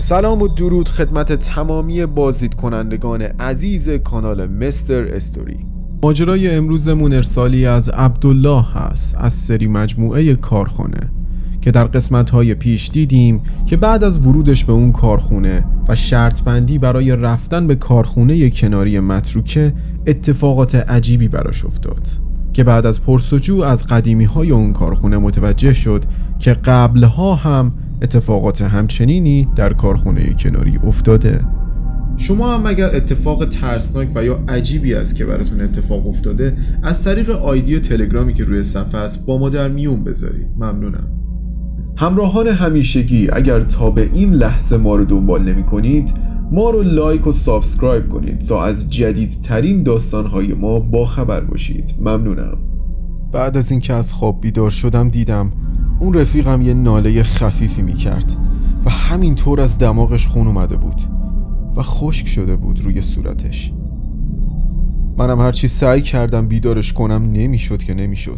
سلام و درود خدمت تمامی بازدید کنندگان عزیز کانال مستر استوری. ماجرای امروزمون ارسالی از عبدالله هست از سری مجموعه کارخانه که در قسمت‌های پیش دیدیم که بعد از ورودش به اون کارخونه و شرط بندی برای رفتن به کارخونه کناری متروکه اتفاقات عجیبی براش افتاد که بعد از پرسجو از قدیمی‌های اون کارخونه متوجه شد که قبلها هم اتفاقات همچنینی در کارخونه کناری افتاده. شما هم اگر اتفاق ترسناک و یا عجیبی است که براتون اتفاق افتاده از طریق آیدی تلگرامی که روی صفحه است با ما در میون بذارید. ممنونم. همراهان همیشگی، اگر تا به این لحظه ما رو دنبال نمی کنید ما رو لایک و سابسکرایب کنید تا از جدیدترین داستانهای ما با خبر باشید. ممنونم. بعد از اینکه از خواب بیدار شدم دیدم اون رفیقم یه ناله خفیفی میکرد و همینطور از دماغش خون اومده بود و خشک شده بود روی صورتش. منم هرچی سعی کردم بیدارش کنم نمیشد که نمیشد.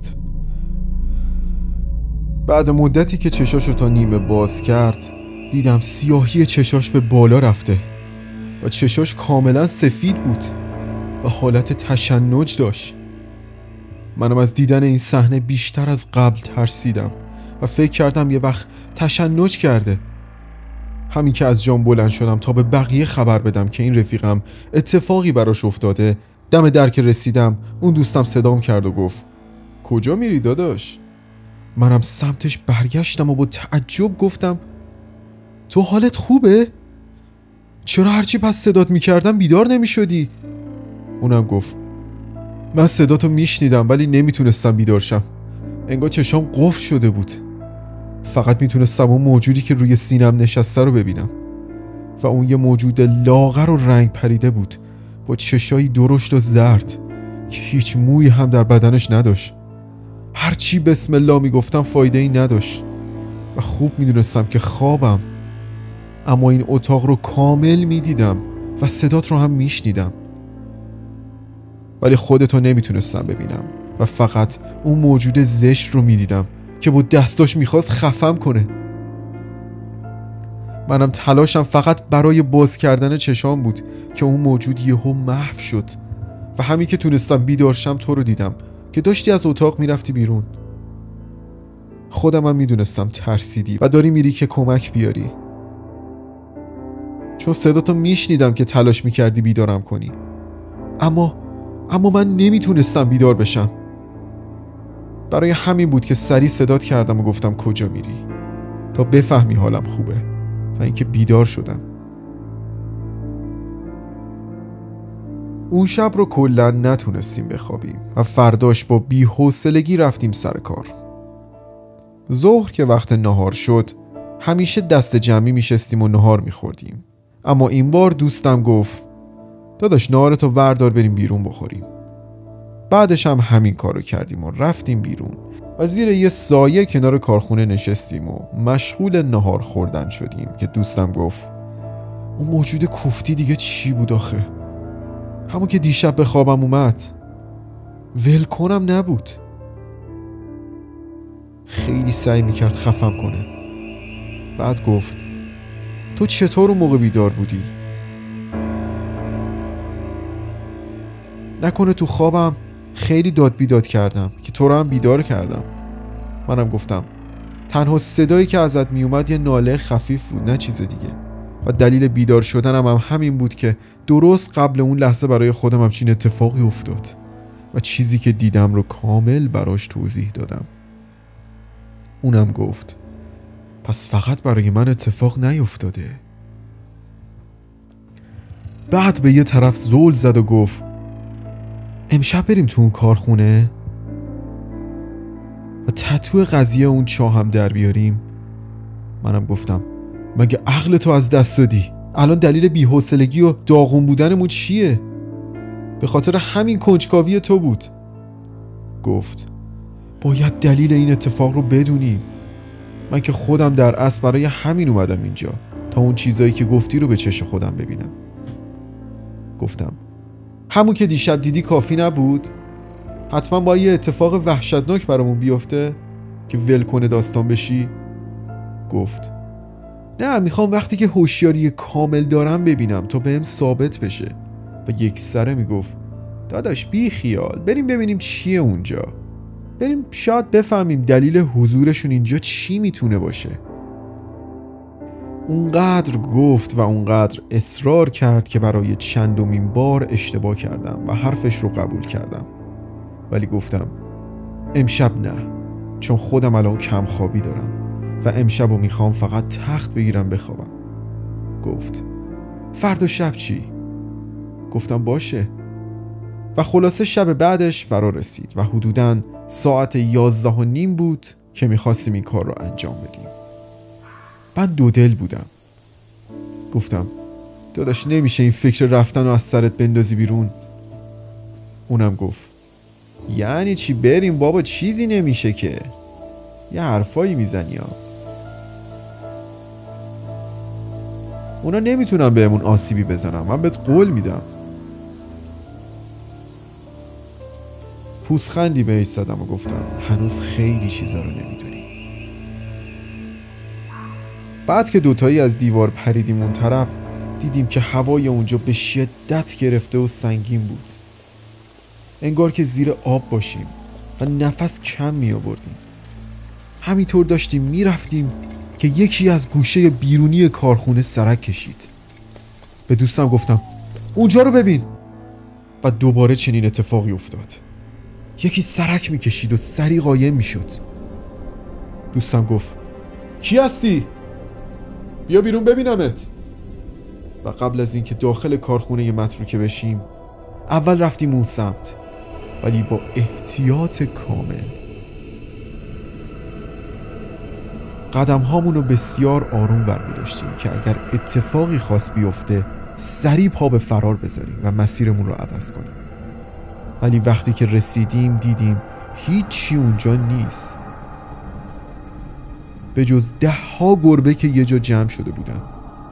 بعد مدتی که چشاشو تا نیمه باز کرد دیدم سیاهی چشاش به بالا رفته و چشاش کاملا سفید بود و حالت تشنج داشت. منم از دیدن این صحنه بیشتر از قبل ترسیدم و فکر کردم یه وقت تشنج کرده. همین که از جام بلند شدم تا به بقیه خبر بدم که این رفیقم اتفاقی براش افتاده، دم در که رسیدم اون دوستم صدام کرد و گفت کجا میری داداش؟ منم سمتش برگشتم و با تعجب گفتم تو حالت خوبه؟ چرا هرچی پس صدات میکردم بیدار نمیشدی؟ اونم گفت من صداتو میشنیدم ولی نمیتونستم بیدار شم. انگار چشام قفل شده بود. فقط میتونستم اون موجودی که روی سینم نشسته رو ببینم و اون یه موجود لاغر و رنگ پریده بود با چشایی درشت و زرد که هیچ مویی هم در بدنش نداشت. هرچی بسم الله میگفتم فایده ای نداشت و خوب میدونستم که خوابم، اما این اتاق رو کامل میدیدم و صدات رو هم میشنیدم، ولی خودتو نمیتونستم ببینم و فقط اون موجود زشت رو میدیدم که با دستاش میخواست خفم کنه. منم تلاشم فقط برای باز کردن چشام بود که اون موجود یهو محو شد و همین که تونستم بیدارشم تو رو دیدم که داشتی از اتاق میرفتی بیرون. خودم هم میدونستم ترسیدی و داری میری که کمک بیاری، چون صداتو میشنیدم که تلاش میکردی بیدارم کنی، اما من نمیتونستم بیدار بشم. برای همین بود که سریع صدات کردم و گفتم کجا میری تا بفهمی حالم خوبه و اینکه بیدار شدم. اون شب رو کلا نتونستیم بخوابیم و فرداش با بی‌حوصلگی رفتیم سر کار. ظهر که وقت نهار شد همیشه دست جمعی میشستیم و نهار میخوردیم، اما این بار دوستم گفت داداش نهارتو وردار بریم بیرون بخوریم. بعدش هم همین کارو کردیم و رفتیم بیرون و زیر یه سایه کنار کارخونه نشستیم و مشغول نهار خوردن شدیم که دوستم گفت اون موجود کوفتی دیگه چی بود آخه؟ همون که دیشب به خوابم اومد. ول کنم نبود. خیلی سعی میکرد خفم کنه. بعد گفت تو چطور اون موقع بیدار بودی؟ نکنه تو خوابم خیلی داد بیداد کردم که تو رو هم بیدار کردم. منم گفتم تنها صدایی که ازت میومد یه ناله خفیف بود، نه چیز دیگه، و دلیل بیدار شدنم هم همین بود که درست قبل اون لحظه برای خودم همچین اتفاقی افتاد و چیزی که دیدم رو کامل براش توضیح دادم. اونم گفت پس فقط برای من اتفاق نیفتاده. بعد به یه طرف زل زد و گفت امشب بریم تو اون کارخونه و تتو قضیه اون چاه هم در بیاریم. منم گفتم مگه عقلتو از دست دادی؟ الان دلیل بی‌حوصلگی و داغون بودنمون چیه؟ به خاطر همین کنجکاوی تو بود. گفت باید دلیل این اتفاق رو بدونیم. من که خودم در اصل برای همین اومدم اینجا تا اون چیزایی که گفتی رو به چشم خودم ببینم. گفتم همون که دیشب دیدی کافی نبود؟ حتما با یه اتفاق وحشتناک برامون بیفته که ول کنه داستان بشی. گفت نه، میخوام وقتی که هوشیاری کامل دارم ببینم تا بهم ثابت بشه. و یک سره میگفت داداش بی خیال، بریم ببینیم چیه اونجا. بریم شاید بفهمیم دلیل حضورشون اینجا چی میتونه باشه. اونقدر گفت و اونقدر اصرار کرد که برای چندمین بار اشتباه کردم و حرفش رو قبول کردم. ولی گفتم امشب نه، چون خودم الان کم خوابی دارم و امشب رو میخوام فقط تخت بگیرم بخوابم. گفت فردا شب چی؟ گفتم باشه. و خلاصه شب بعدش فرا رسید و حدوداً ساعت 11:30 بود که میخواستیم این کار رو انجام بدیم. من دو دل بودم. گفتم داداش نمیشه این فکر رفتن رو از سرت بندازی بیرون؟ اونم گفت یعنی چی بریم بابا، چیزی نمیشه که، یه حرفایی میزنی ها. اونا نمیتونن بهمون آسیبی بزنن، من بهت قول میدم. پوزخندی بهش زدم و گفتم هنوز خیلی چیزا رو نمیدونی. بعد که دوتایی از دیوار پریدیم اون طرف، دیدیم که هوای اونجا به شدت گرفته و سنگین بود. انگار که زیر آب باشیم و نفس کم می آوردیم. همینطور داشتیم می رفتیم که یکی از گوشه بیرونی کارخونه سرک کشید. به دوستم گفتم اونجا رو ببین. و دوباره چنین اتفاقی افتاد. یکی سرک می کشید و سری قایم می شد. دوستم گفت کی هستی؟ بیا بیرون ببینمت. و قبل از اینکه داخل کارخونه متروکه بشیم، اول رفتیم اون سمت، ولی با احتیاط کامل. قدم هامون رو بسیار آروم برمی داشتیم که اگر اتفاقی خاص بیفته سریع پا به فرار بذاریم و مسیرمون رو عوض کنیم. ولی وقتی که رسیدیم دیدیم هیچی اونجا نیست به جز 10 گربه که یه جا جمع شده بودن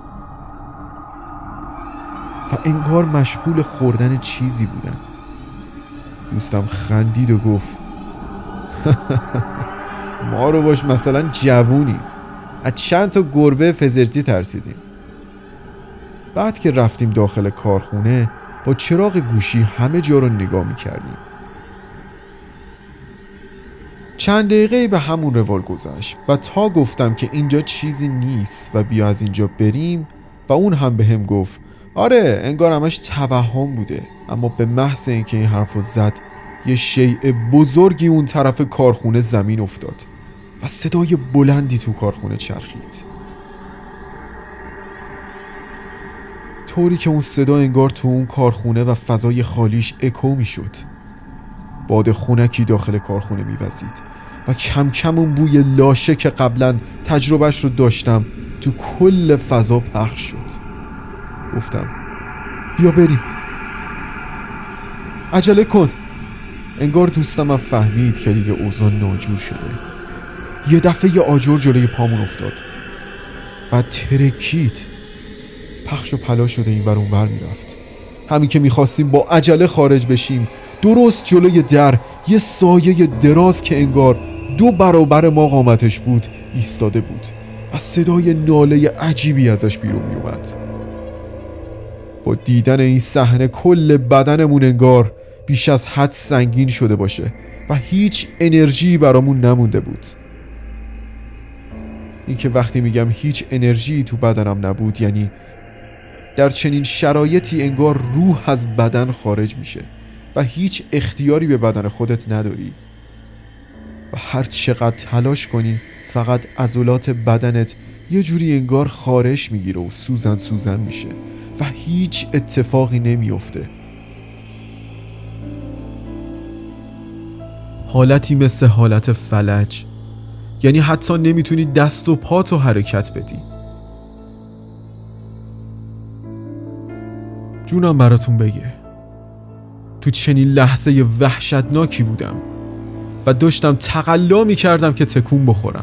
و انگار مشغول خوردن چیزی بودن. دوستم خندید و گفت ما رو باش مثلا جوونیم، از چند تا گربه فزرتی ترسیدیم. بعد که رفتیم داخل کارخونه با چراغ گوشی همه جا رو نگاه می‌کردیم. چند دقیقه به همون روال گذشت و تا گفتم که اینجا چیزی نیست و بیا از اینجا بریم و اون هم به هم گفت آره انگار همش توهم بوده. اما به محض اینکه این حرفو زد یه شیء بزرگی اون طرف کارخونه زمین افتاد و صدای بلندی تو کارخونه چرخید، طوری که اون صدا انگار تو اون کارخونه و فضای خالیش اکو می شد. باد خنکی داخل کارخونه می وزید و کم کم اون بوی لاشه که قبلا تجربهش رو داشتم تو کل فضا پخش شد. گفتم بیا بریم، عجله کن. انگار دوستم هم فهمید که دیگه اوضاع ناجور شده. یه دفعه یه آجر جلوی پامون افتاد و ترکید، پخش و پلا شده این ور اون ور میرفت. همین که میخواستیم با عجله خارج بشیم درست جلوی در یه سایه دراز که انگار 2 برابر ما قامتش بود ایستاده بود و صدای ناله عجیبی ازش بیرون میومد. با دیدن این صحنه کل بدنمون انگار بیش از حد سنگین شده باشه و هیچ انرژی برامون نمونده بود. این که وقتی میگم هیچ انرژی تو بدنم نبود یعنی در چنین شرایطی انگار روح از بدن خارج میشه و هیچ اختیاری به بدن خودت نداری و هر چقدر تلاش کنی فقط عضلات بدنت یه جوری انگار خارش میگیره و سوزن سوزن میشه و هیچ اتفاقی نمیفته. حالتی مثل حالت فلج، یعنی حتی نمیتونی دست و پاتو حرکت بدی. جونم براتون بگه تو چنین لحظه وحشتناکی بودم و داشتم تقلا میکردم که تکون بخورم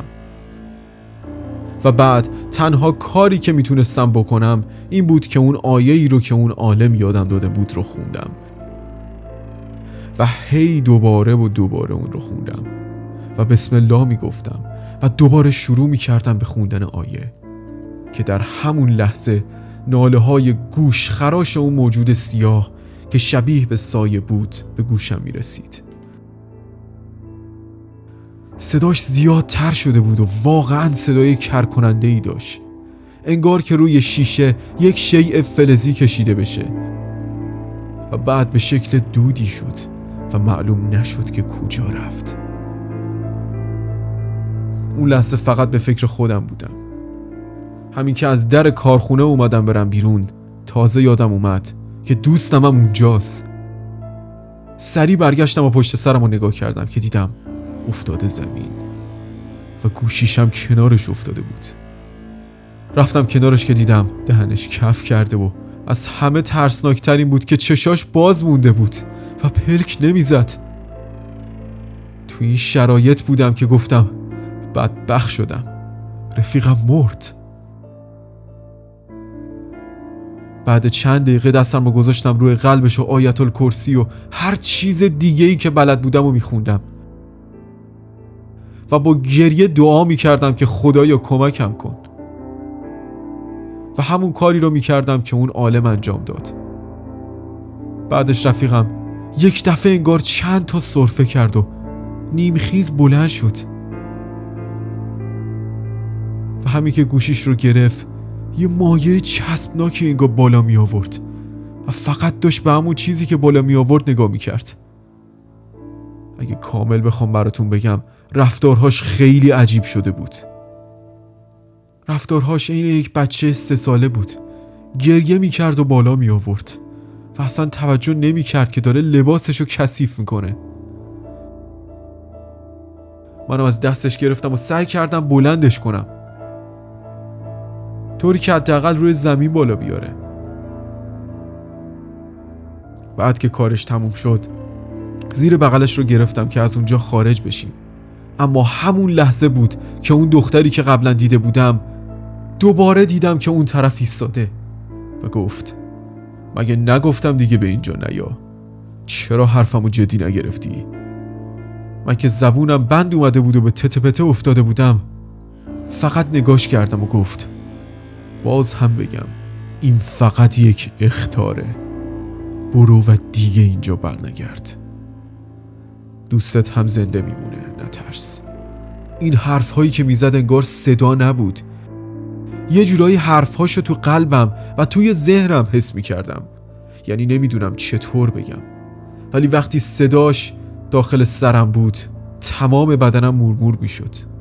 و بعد تنها کاری که میتونستم بکنم این بود که اون آیه‌ای رو که اون عالم یادم داده بود رو خوندم و هی دوباره و دوباره اون رو خوندم و بسم الله میگفتم و دوباره شروع میکردم به خوندن آیه که در همون لحظه ناله های گوش خراش اون موجود سیاه که شبیه به سایه بود به گوشم می رسید. صداش زیادتر شده بود و واقعا صدای کرکننده ای داشت، انگار که روی شیشه یک شیء فلزی کشیده بشه و بعد به شکل دودی شد و معلوم نشد که کجا رفت. اون لحظه فقط به فکر خودم بودم. همین که از در کارخونه اومدم برم بیرون تازه یادم اومد که دوستم هم اونجاست. سریع برگشتم و پشت سرم رو نگاه کردم که دیدم افتاده زمین و گوشیشم کنارش افتاده بود. رفتم کنارش که دیدم دهنش کف کرده و از همه ترسناکتر این بود که چشاش باز مونده بود و پلک نمیزد. تو این شرایط بودم که گفتم بدبخت شدم، رفیقم مرد. بعد چند دقیقه دستم رو گذاشتم روی قلبش و آیت الکرسی و هر چیز دیگه‌ای که بلد بودم و میخوندم و با گریه دعا میکردم که خدایا کمکم کن و همون کاری رو میکردم که اون عالم انجام داد. بعدش رفیقم یک دفعه انگار چند تا سرفه کرد و نیمخیز بلند شد و همین که گوشیش رو گرفت یه مایه چسبناکی انگار بالا می آورد و فقط داشت به همون چیزی که بالا می آورد نگاه می کرد. اگه کامل بخوام براتون بگم رفتارهاش خیلی عجیب شده بود. رفتارهاش عین یک بچه 3 ساله بود. گریه می کرد و بالا می آورد و اصلا توجه نمی کرد که داره لباسشو کثیف می کنه. منم از دستش گرفتم و سعی کردم بلندش کنم طوری که حداقل روی زمین بالا بیاره. بعد که کارش تموم شد زیر بغلش رو گرفتم که از اونجا خارج بشیم، اما همون لحظه بود که اون دختری که قبلا دیده بودم دوباره دیدم که اون طرف ایستاده و گفت مگه نگفتم دیگه به اینجا نیا؟ چرا حرفمو جدی نگرفتی؟ من که زبونم بند اومده بود و به تته پته افتاده بودم فقط نگاش کردم و گفت باز هم بگم این فقط یک اخطاره، برو و دیگه اینجا برنگرد، دوستت هم زنده میمونه، نترس. این حرف هایی که میزد انگار صدا نبود، یه جورایی حرف هاشو تو قلبم و توی ذهنم حس میکردم، یعنی نمیدونم چطور بگم، ولی وقتی صداش داخل سرم بود تمام بدنم مورمور میشد.